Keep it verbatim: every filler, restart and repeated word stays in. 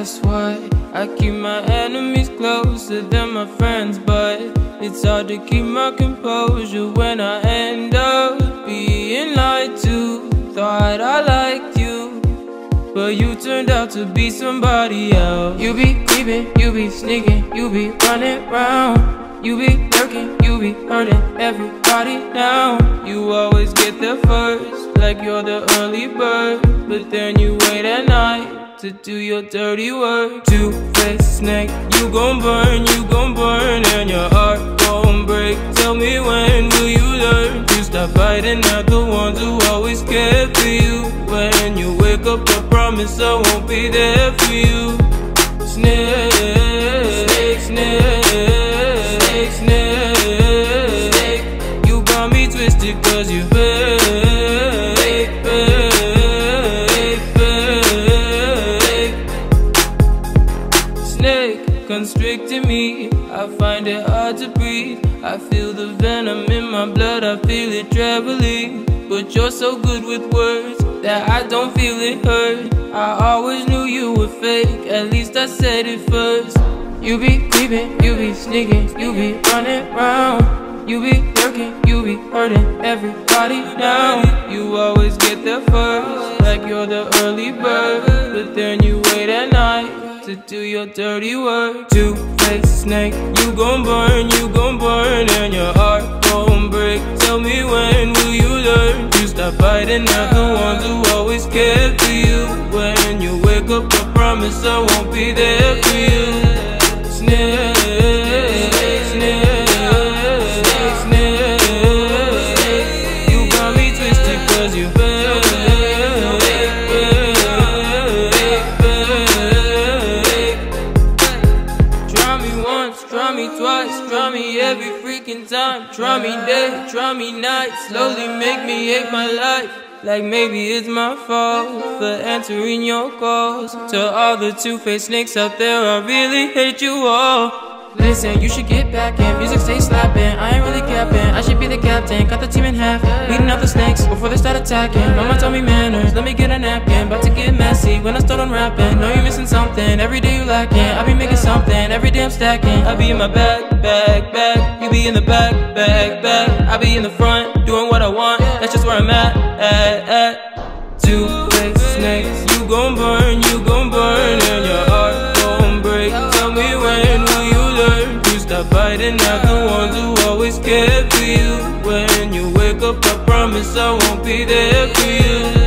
that's why I keep my enemies closer than my friends. But it's hard to keep my composure when I end up being lied to. Thought I liked you, but you turned out to be somebody else. You be creepin, you be sneakin, you be running round. You be lurking, you be hurting everybody now. You always get there first, like you're the early bird, but then you wait at night to do your dirty work. Two-faced snake, you gon' burn, you gon' burn, and your heart gon' break. Tell me, when will you learn to stop biting at the ones who always cared for you? When you wake up, I promise I won't be there for you. Snake, snake, snake, snake, snake. You got me twisted cause you fake, fake, fake. Snake constricting me, I find it hard to breathe. I feel the venom in my blood, I feel it traveling. But you're so good with words that I don't feel it hurt. I always knew you were fake, at least I said it first. You be creepin, you be sneakin, you be running round. You be lurking, you be hurting everybody now. You always get there first, like you're the early bird, but then you wait at night to do your dirty work. Two-faced snake, you gon' burn, you gon' burn, and your heart gon' break. Tell me, when will you learn to stop fighting at the ones who always cared for you? When you wake up, I promise I won't be there for you. Snake, snake, snake, snake. You got me twisted cause you fake, fake, fake. Try me once, try me twice, try me every freaking time. Try me day, try me night, slowly make me hate my life. Like maybe it's my fault for answering your calls. To all the two-faced snakes out there, I really hate you all. Listen, you should get back in, music stay slapping. I ain't really capping, I should be the captain. Cut the team in half, beating up the snakes before they start attacking. Mama told me manners, let me get a napkin. About to get messy when I start unwrapping. Know you're missing something, every day you lacking. I be making something, every day I'm stacking. I be in my bag, bag, bag. You be in the back, bag, bag. I be in the front, doing what I want. That's just where I'm at, at, at. Two-faced snakes, you gon' burn, you gon' burn, and your heart gon' break. Tell me, when will you learn to stop fighting at the ones who always cared for you? When you wake up, I promise I won't be there for you.